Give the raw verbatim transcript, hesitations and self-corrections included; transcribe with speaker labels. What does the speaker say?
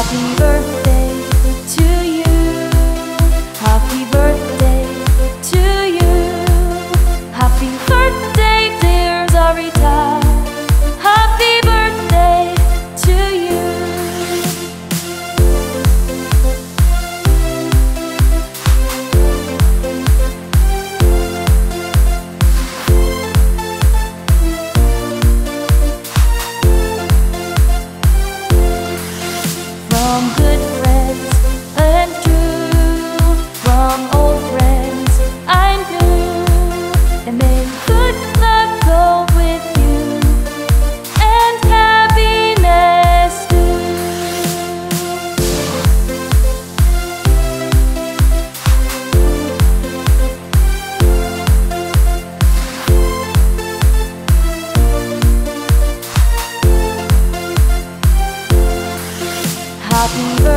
Speaker 1: Happy birthday to you. Happy birthday to you. Happy birthday, dear Sarita. Happy birthday to you. From good friends and true, from old friends I knew, and may good luck go with you, and happiness too. Happy birthday.